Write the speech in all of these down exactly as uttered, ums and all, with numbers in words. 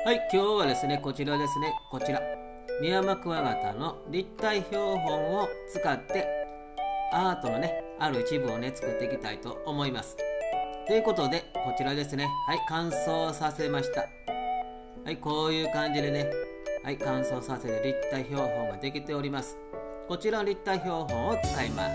はい、今日はですね、こちらですね、こちら。ミヤマクワガタの立体標本を使ってアートのね、ある一部をね、作っていきたいと思います。ということで、こちらですね、はい、乾燥させました。はい、こういう感じでね、はい、乾燥させて立体標本ができております。こちらの立体標本を使います。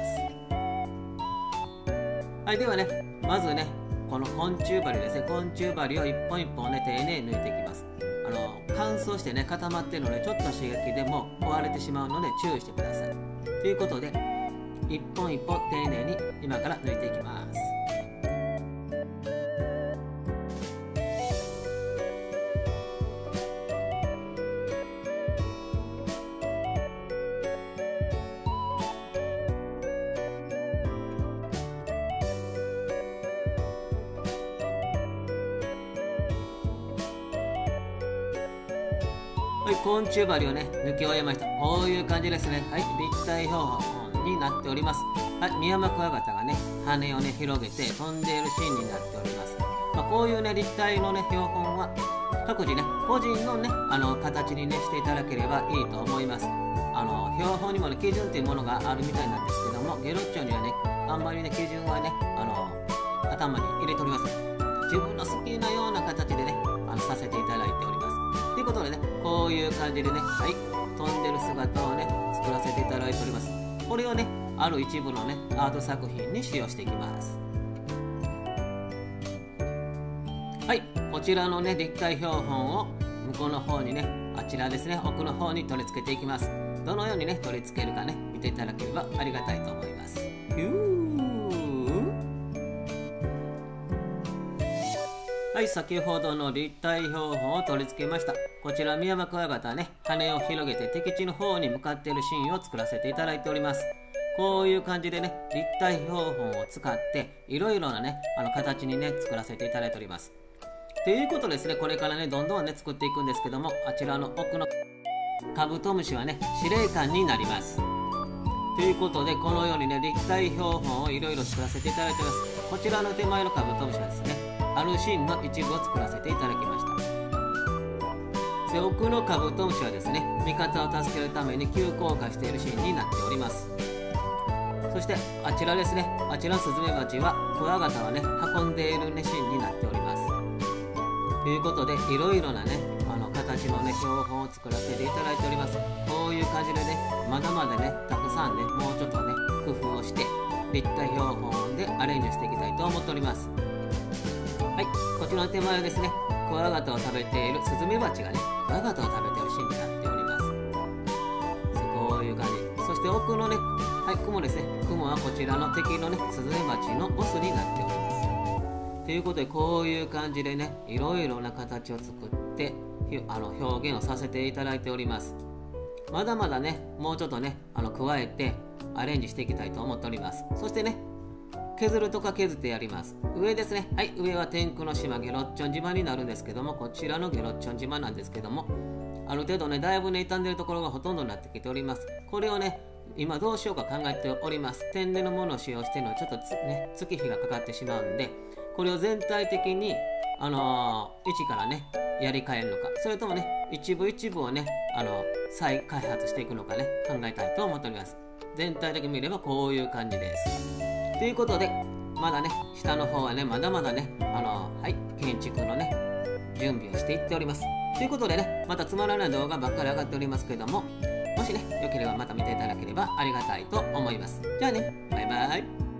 はい、ではね、まずね、この昆虫針ですね、昆虫針を一本一本ね、丁寧に抜いていきます。あの乾燥してね、固まっているので、ちょっと刺激でも壊れてしまうので注意してください。ということで、一本一本丁寧に今から抜いていきます。はい、昆虫針をね、抜き終えました。こういう感じですね。はい、立体標本になっております。はい、ミヤマクワガタがね、羽をね、広げて飛んでいるシーンになっております。まあ、こういうね、立体のね、標本は、各自ね、個人のね、あの、形にね、していただければいいと思います。あの、標本にもね、基準っていうものがあるみたいなんですけども、ゲロッチョにはね、あんまりね、基準はね、あの、頭に入れておりません。自分の好きなような形でね、あの、させていただいております。ということでね、こういう感じでね、はい、飛んでる姿をね、作らせていただいております。これをね、ある一部のね、アート作品に使用していきます。はい、こちらのね、立体標本を向こうの方にね、あちらですね、奥の方に取り付けていきます。どのようにね、取り付けるかね、見ていただければありがたいと思います。はい、先ほどの立体標本を取り付けました。こちらミヤマクワガタはね、羽を広げて敵地の方に向かっているシーンを作らせていただいております。こういう感じでね、立体標本を使っていろいろなね、あの形にね、作らせていただいております。ということですね、これからね、どんどんね、作っていくんですけども、あちらの奥のカブトムシはね、司令官になります。ということで、このようにね、立体標本をいろいろ作らせていただいております。こちらの手前のカブトムシはですね、あるシーンの一部を作らせていただきました。で、奥のカブトムシはですね、味方を助けるために急降下しているシーンになっております。そしてあちらですね、あちらのスズメバチはクワガタをね、運んでいる、ね、シーンになっております。ということで、いろいろなね、あの形のね、標本を作らせていただいております。こういう感じでね、まだまだね、たくさんね、もうちょっとね、工夫をして立体標本でアレンジしていきたいと思っております。はい、こちらの手前はですね、クワガタを食べているスズメバチがね、クワガタを食べているシーンになっております。こういう感じ。そして奥のね、はい、雲ですね。雲はこちらの敵のね、スズメバチのオスになっております。ということで、こういう感じでね、いろいろな形を作って、あの表現をさせていただいております。まだまだね、もうちょっとね、あの加えてアレンジしていきたいと思っております。そしてね、削るとか削ってやります。上ですね。はい、上は天空の島ゲロッチョン島になるんですけども、こちらのゲロッチョン島なんですけども、ある程度ね、だいぶね、傷んでるところがほとんどになってきております。これをね、今どうしようか考えております。天然のものを使用しているのはちょっとつ、ね、月日がかかってしまうんで、これを全体的に、あのー、一からね、やり替えるのか、それともね、一部一部をね、あの再開発していくのかね、考えたいと思っております。全体的に見ればこういう感じです。ということで、まだね、下の方はね、まだまだね、あのー、はい、建築のね、準備をしていっております。ということでね、またつまらない動画ばっかり上がっておりますけども、もしね、良ければまた見ていただければありがたいと思います。じゃあね、バイバイ。